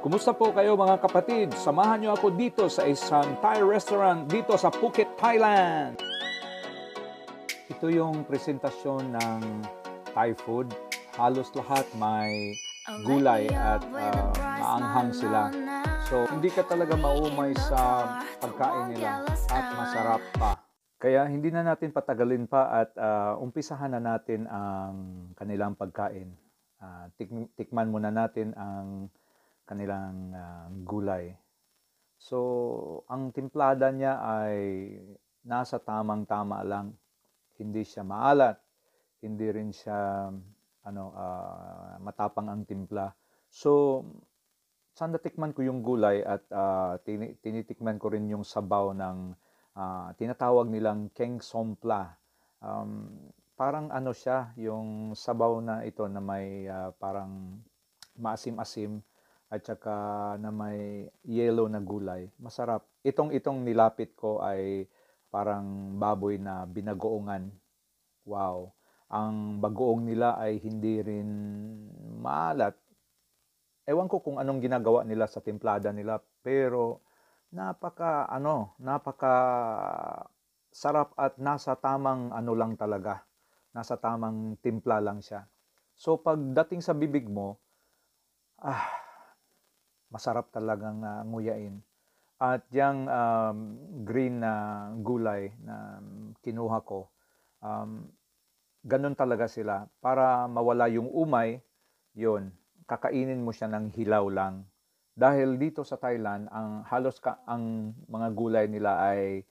Kumusta po kayo mga kapatid? Samahan niyo ako dito sa isang Thai restaurant dito sa Phuket, Thailand. Ito yung presentasyon ng Thai food. Halos lahat may gulay at maanghang sila. So, hindi ka talaga maumay sa pagkain nila at masarap pa. Kaya hindi na natin patagalin pa at umpisahan na natin ang kanilang pagkain. Tikman muna natin ang kanilang gulay. So, ang timplada niya ay nasa tamang-tama lang. Hindi siya maalat, hindi rin siya matapang ang timpla. So, saan natikman ko yung gulay at tinitikman ko rin yung sabaw ng tinatawag nilang keng sompla. Parang siya, yung sabaw na ito na may parang maasim-asim at saka na may yellow na gulay. Masarap. Itong nilapit ko ay parang baboy na binagoongan. Wow. Ang bagoong nila ay hindi rin maalat. Ewan ko kung anong ginagawa nila sa timplada nila, pero napaka sarap at nasa tamang lang talaga. Nasa tamang timpla lang siya. So pagdating sa bibig mo, masarap talagang nguyain. At yung green na gulay na kinuha ko, ganun talaga sila. Para mawala yung umay, yun, kakainin mo siya ng hilaw lang. Dahil dito sa Thailand, ang mga gulay nila ay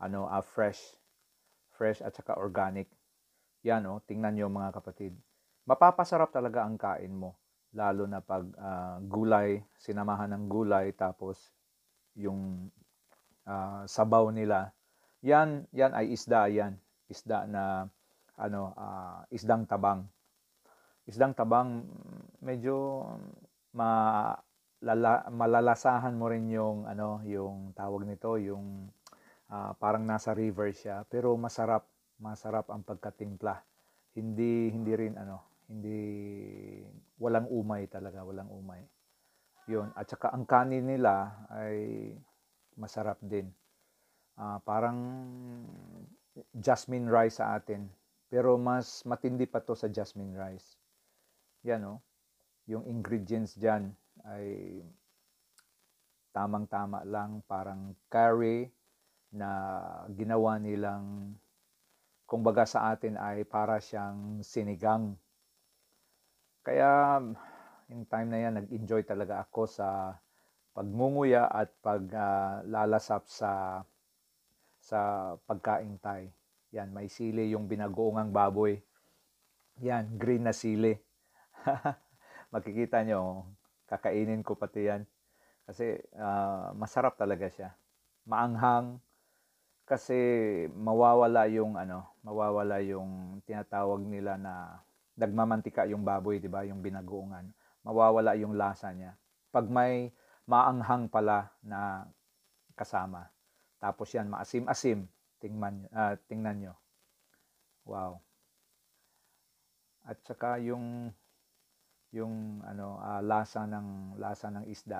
fresh at saka organic. Yan tingnan nyo mga kapatid. Mapapasarap talaga ang kain mo. Lalo na pag gulay, sinamahan ng gulay, tapos yung sabaw nila. Yan ay isda yan. Isda na isdang tabang. Isdang tabang, medyo malalasahan mo rin yung yung tawag nito, yung parang nasa river siya, pero masarap ang pagkatimpla. Hindi rin hindi walang umay talaga, walang umay. Yun, at saka ang kanin nila ay masarap din. Parang jasmine rice sa atin, pero mas matindi pa to sa jasmine rice. Yan yung ingredients diyan ay tamang-tama lang, parang curry na ginawa nilang, kung baga sa atin ay para siyang sinigang. Kaya yung time na yan, nag-enjoy talaga ako sa pagmunguya at paglalasap sa pagkaing Thai. Yan, may sili yung binagoongang baboy. Yan, green na sili. Makikita nyo, kakainin ko pati yan. Kasi masarap talaga siya. Maanghang. Kasi mawawala yung tinatawag nila na nagmamantika yung baboy, 'di ba? Yung binagoongan. Mawawala yung lasa niya. Pag may maanghang pala na kasama. Tapos yan, maasim-asim. Tingnan nyo. Wow. At saka yung lasa ng isda.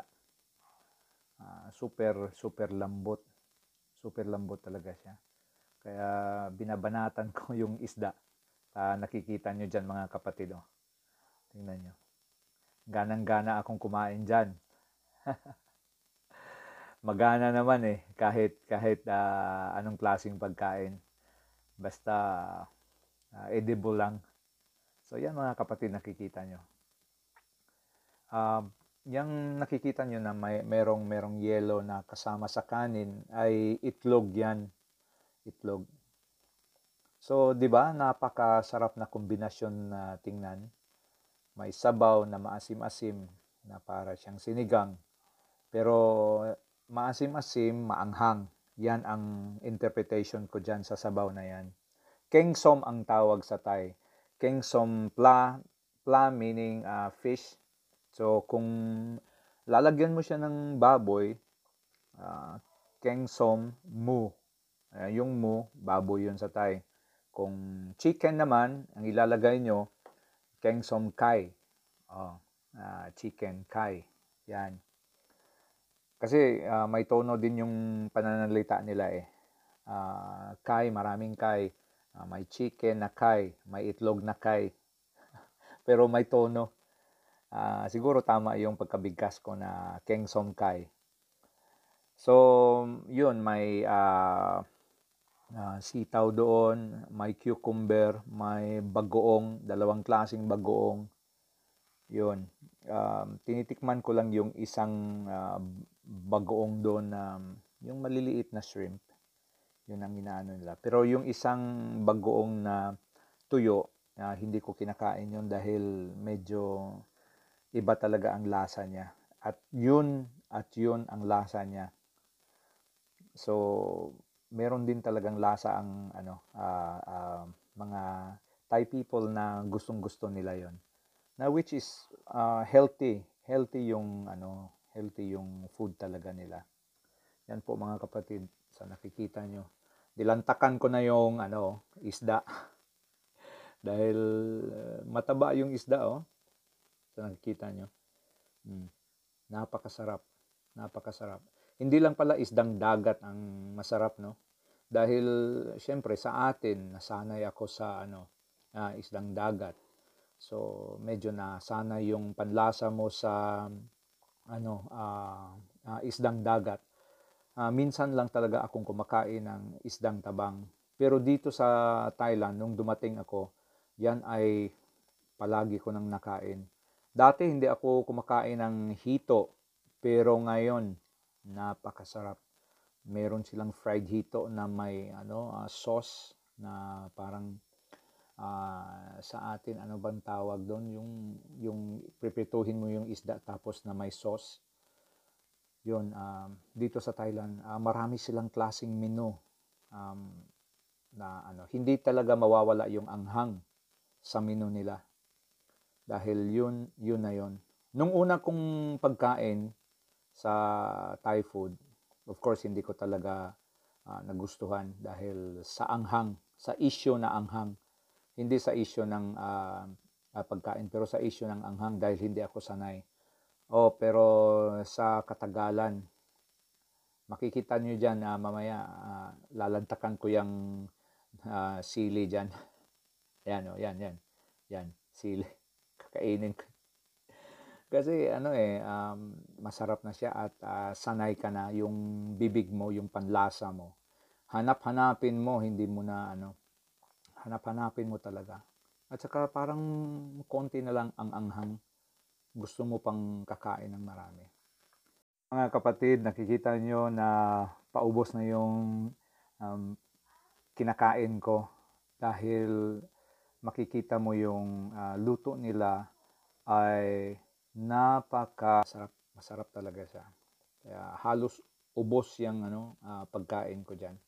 Super lambot. Super lambot talaga siya. Kaya binabanatan ko yung isda. Nakikita nyo dyan mga kapatid. Tingnan nyo. Ganang-gana akong kumain dyan. Magana naman kahit anong klaseng pagkain. Basta edible lang. So yan mga kapatid, nakikita nyo. Yung nakikita nyo na merong yellow na kasama sa kanin ay itlog yan. Itlog. So, 'di ba? Napakasarap na kombinasyon na tingnan. May sabaw na maasim-asim na para siyang sinigang. Pero maasim-asim, maanghang. Yan ang interpretation ko diyan sa sabaw na yan. Keng som ang tawag sa Thai. Keng som pla meaning fish. So, kung lalagyan mo siya ng baboy, keng som mu. Yung mu, baboy yun sa Thai. Kung chicken naman, ang ilalagay nyo, keng som kai. Chicken kai. Yan. Kasi may tono din yung pananalita nila eh. Kai, maraming kai. May chicken na kai, may itlog na kai. Pero may tono. Siguro tama yung pagkabigkas ko na Keng Som Kai. So, yun, may sitaw doon, may cucumber, may bagoong, dalawang klaseng bagoong. Yun. Tinitikman ko lang yung isang bagoong doon na yung maliliit na shrimp. Yun ang inaano nila. Pero yung isang bagoong na tuyo, hindi ko kinakain yun dahil medyo iba talaga ang lasa niya. At yun ang lasa niya. So, meron din talagang lasa ang mga Thai people na gustong-gusto nila yon. Na which is healthy healthy yung food talaga nila. Yan po mga kapatid, sa nakikita nyo. Dilantakan ko na yung isda dahil mataba yung isda sa nakikita nyo. Napakasarap. Napakasarap. Hindi lang pala isdang dagat ang masarap, no? Dahil syempre sa atin nasanay ako sa isdang dagat. So medyo nasana yung panlasa mo sa isdang dagat. Minsan lang talaga akong kumakain ng isdang tabang. Pero dito sa Thailand nung dumating ako, yan ay palagi ko nang nakain. Dati hindi ako kumakain ng hito, pero ngayon napakasarap. Meron silang fried hito na may sauce na parang sa atin ano bang tawag doon, yung prepituhin mo yung isda tapos na may sauce. Yun, dito sa Thailand, marami silang klaseng menu na hindi talaga mawawala yung anghang sa menu nila. Dahil yun na yun. Nung una kong pagkain sa Thai food, of course, hindi ko talaga nagustuhan dahil sa anghang, sa issue na anghang. Hindi sa issue ng pagkain, pero sa issue ng anghang dahil hindi ako sanay. Pero sa katagalan, makikita nyo dyan, mamaya lalantakan ko yung sili dyan. Yan, sili. Kakainin ko. Kasi masarap na siya at sanay ka na yung bibig mo, yung panlasa mo. Hanap-hanapin mo, hindi mo na hanap-hanapin mo talaga. At saka parang konti na lang ang anghang. Gusto mo pang kakain ng marami. Mga kapatid, nakikita nyo na paubos na yung kinakain ko dahil makikita mo yung luto nila ay napakasarap. Masarap talaga siya. Kaya halos ubos yung pagkain ko dyan.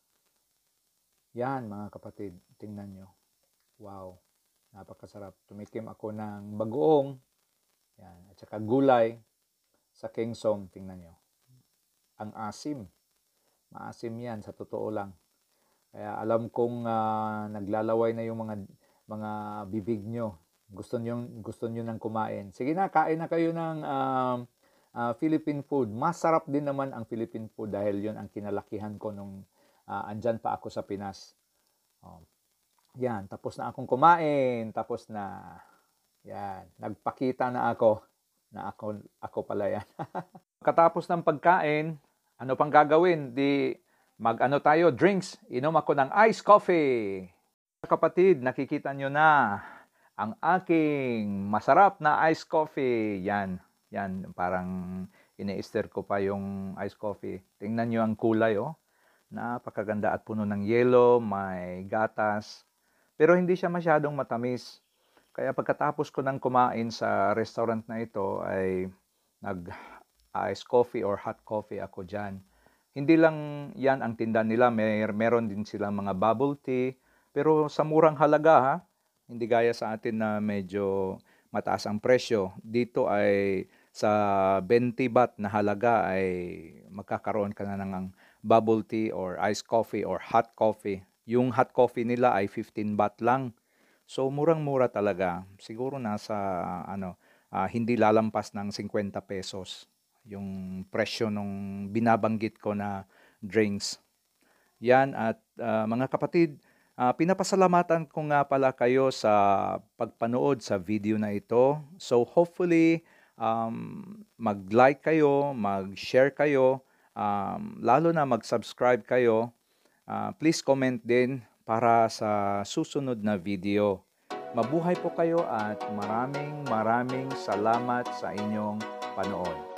Yan mga kapatid, tingnan nyo. Wow, napakasarap. Tumikim ako ng bagoong. Yan, at saka gulay sa Keng Som, tingnan nyo. Ang asim. Maasim yan, sa totoo lang. Kaya alam kong naglalaway na yung mga bibig nyo. Gusto nyo nang kumain. Sige na, kain na kayo ng Philippine food. Masarap din naman ang Philippine food dahil yun ang kinalakihan ko nung andyan pa ako sa Pinas. Yan, tapos na akong kumain. Tapos na. Yan, nagpakita na ako na ako pala yan. Katapos ng pagkain, ano pang gagawin? Di tayo, drinks. Inom ako ng iced coffee. Kapatid, nakikita nyo na ang aking masarap na iced coffee. Yan, parang ini-stir ko pa yung iced coffee. Tingnan nyo ang kulay, Napakaganda at puno ng yelo, may gatas. Pero hindi siya masyadong matamis. Kaya pagkatapos ko nang kumain sa restaurant na ito ay nag-iced coffee or hot coffee ako dyan. Hindi lang yan ang tinda nila, meron din silang mga bubble tea, pero sa murang halaga ha. Hindi gaya sa atin na medyo mataas ang presyo. Dito ay sa 20 baht na halaga ay magkakaroon ka na ng bubble tea or iced coffee or hot coffee. Yung hot coffee nila ay 15 baht lang. So murang-mura talaga. Siguro nasa hindi lalampas ng 50 pesos. yung presyo nung binabanggit ko na drinks. Yan at mga kapatid, pinapasalamatan ko nga pala kayo sa pagpanood sa video na ito. So hopefully, mag-like kayo, mag-share kayo, lalo na mag-subscribe kayo. Please comment din para sa susunod na video. Mabuhay po kayo at maraming salamat sa inyong panood.